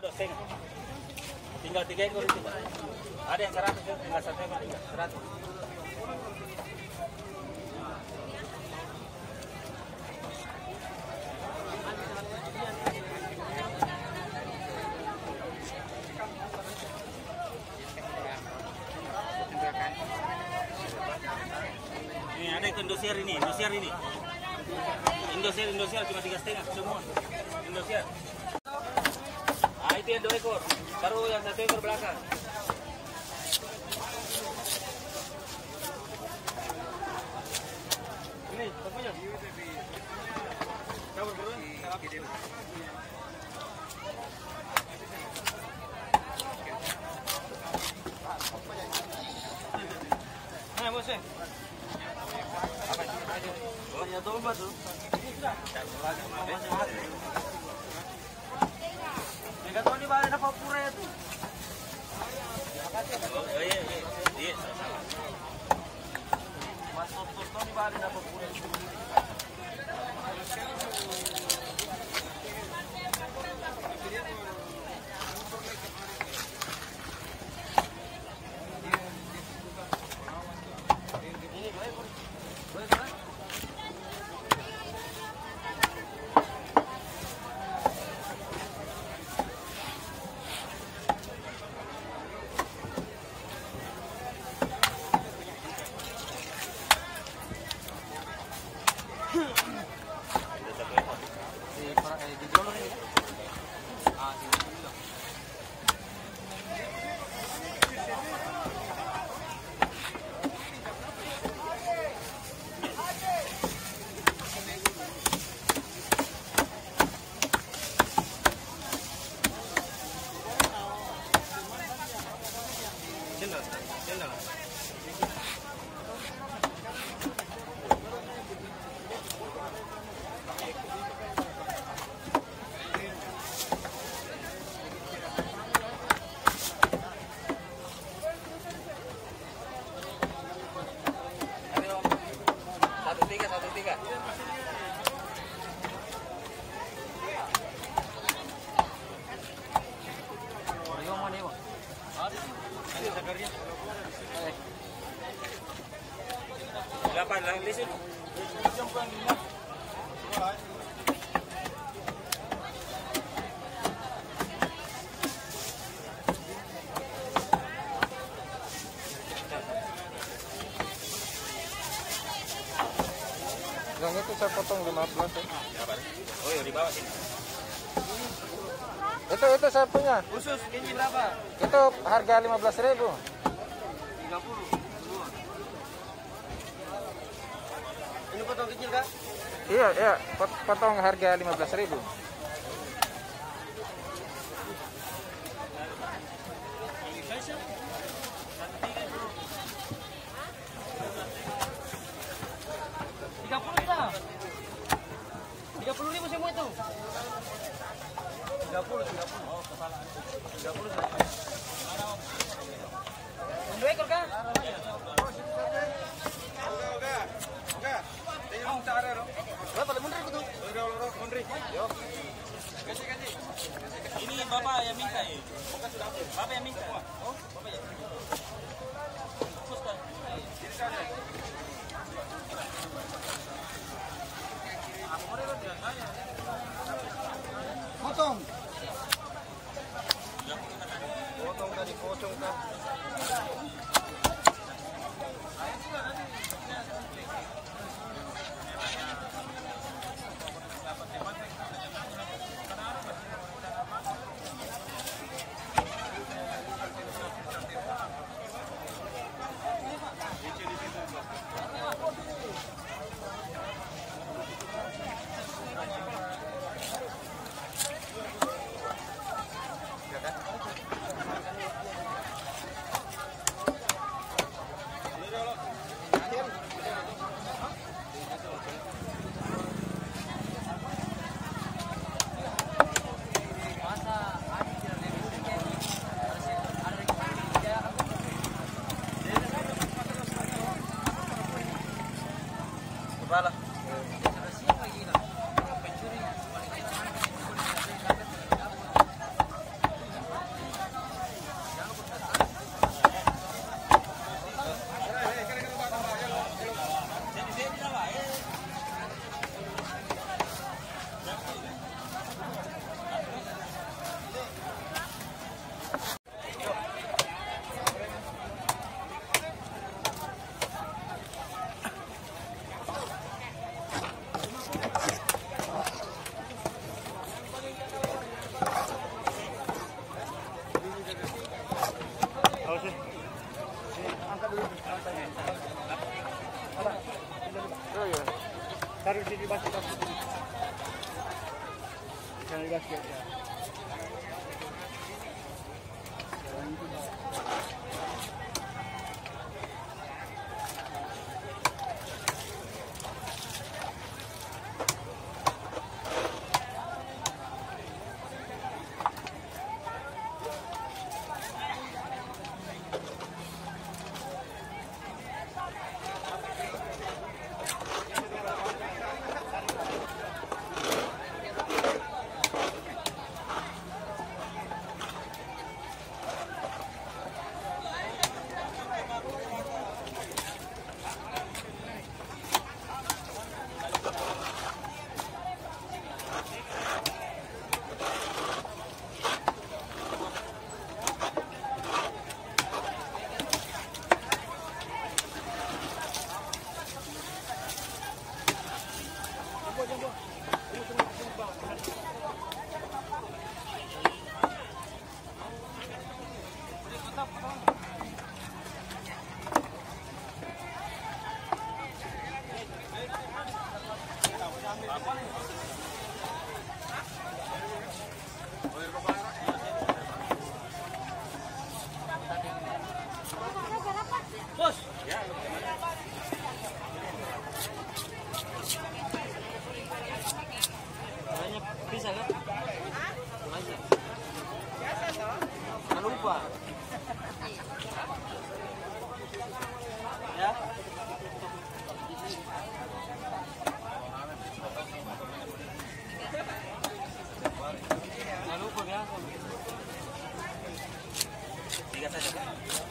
Tinggal 3 ekor itu. Ada yang 100, tinggal 1 ekor, 100. Ini ada itu Indosiar ini. Indosiar cuma 3,5 semua. Indosiar. Ah, itu yang 2 ekor. Baru yang 1 ekor belakang. Ini, topanya. Kabur berdua. Nah, bosnya. Oh, ya domba tuh. Enggak tahu di mana ada papura itu. Oh, iya. Mas Toto di mana ada papura itu. Yang itu saya potong 15 ya. Oh, iya di bawah sini. Itu saya punya. Khusus ini berapa? Itu harga 15.000. 30. Ini potong kecil kah? Iya, potong harga 15.000. Ribu semua itu. 30. Oh, kepala. 30. 2 ekor kah? Oke. Tengok cara dong. Berapa mundur itu? Mundur. Yo. Kasih. Ini Bapak yang minta ya. Bapak yang minta. Oh, Bapak ya. Susah. Potong tadi pocong kan. di basket. Jangan di basket ya. Bos, ya. Banyak bisa kan? Banyak. Biasa toh? Jangan lupa. Ya. Jangan lupa ya. 3 saja kan?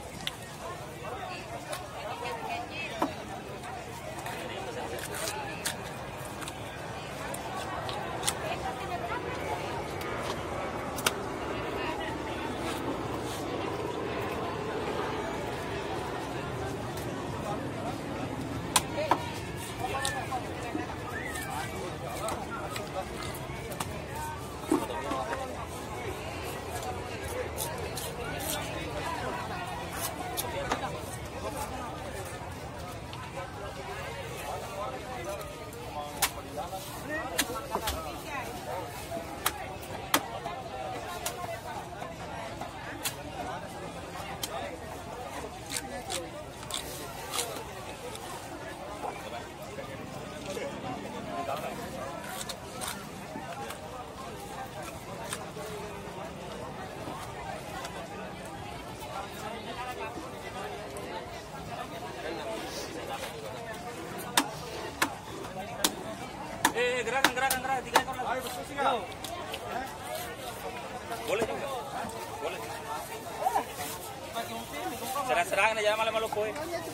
Gerakan, 3 ekor lagi. Ayo, betul sih. Boleh juga. Boleh. Serang-serang aja malam-malam kue.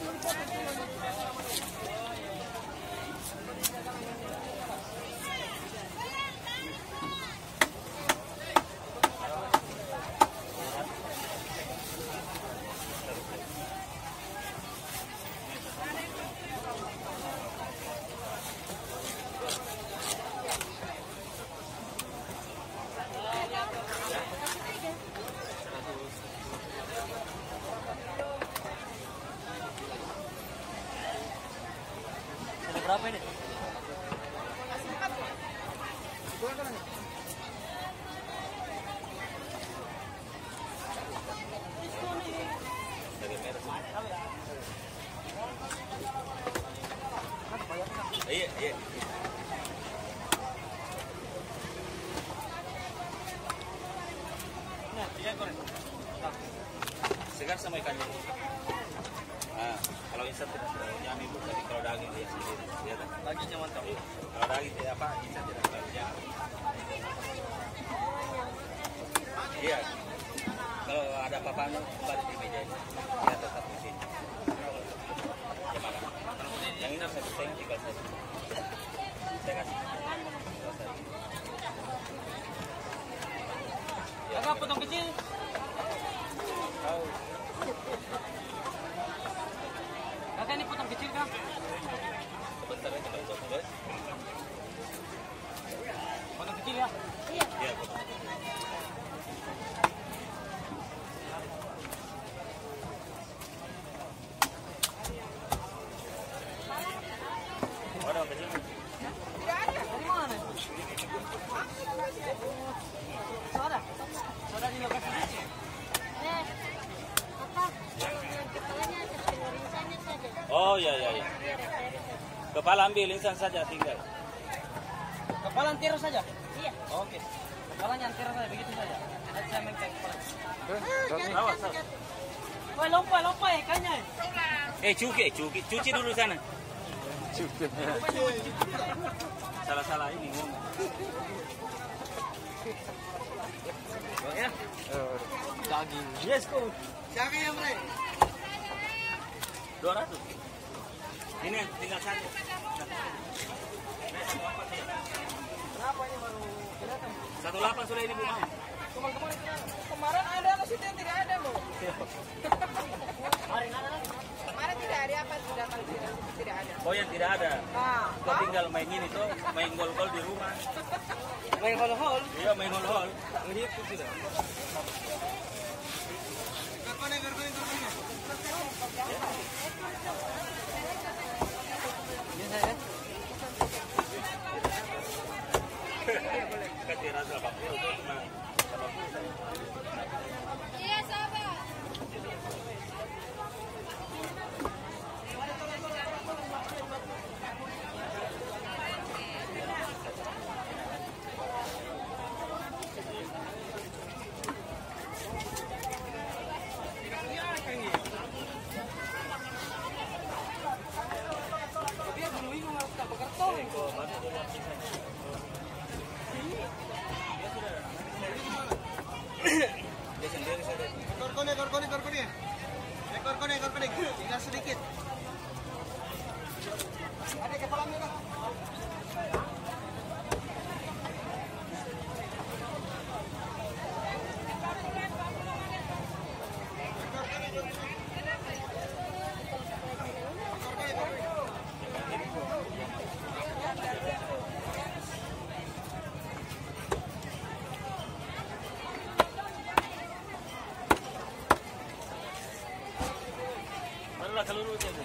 Berapa ini? Iya, iya. Nah, iya korek. Segar sama ikannya. Nah, kalau instan tidak nyami bu, tapi kalau daging dia sendiri, lihat kan? Dagingnya mantap. Iya. Kalau daging dia apa? Instan tidak terlalu. Iya. Kalau ada apa-apa kembali di meja ini, dia tetap di sini. Ya makan. Yang ini harus saya tinggal saya. Saya kasih. Agak potong kecil. Tahu. Kakak ini potong kecil kah? Sebentar aja kalau potong guys. Potong kecil ya? Iya. Iya potong. Potong kecil. Oh iya. Kepala ambil, insan saja tinggal. Kepala antir saja? Iya. Oke. Kepalanya antir saja, begitu saja. Nanti saya mengcek kepala. Awas. Woi, lompat ikannya. Cuci dulu sana. Cuci. Salah ini ngomong. Ya. Daging. Yes, coach. Siapa yang bre? 200. Ini tinggal satu. Kenapa ini baru kelihatan? 18 sudah ini belum mau. Kemarin ada masih tidak ada, Bu. Kemarin tidak ada apa sudah kalau tidak ada. Oh, yang tidak ada. Kau tinggal main ini tuh, main gol-gol di rumah. Main gol-gol? Iya, main gol-gol. Begitu sudah. Gerkone. Ini saya. Kasih rasa bakso itu cuma 80 saya. Iya, sabar. Korkone. Tinggal sedikit. Ada kepala merah. Kaluru saja.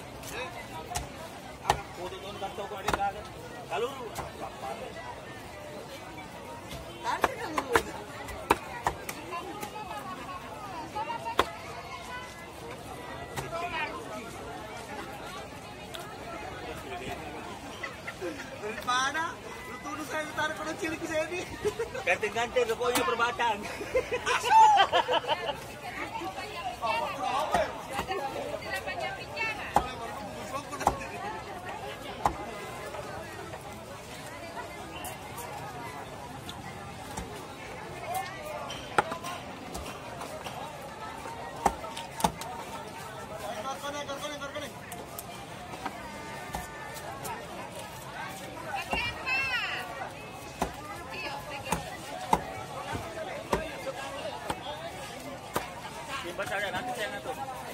Foto tuan kantau kau ada kan? Kaluru. Ada kaluru. Daripada lu tuduh saya taruh kau cilik ke sini. Ganti-ganti pokoknya perbatang. Korkone. Simpan saja, nanti saya ngatur.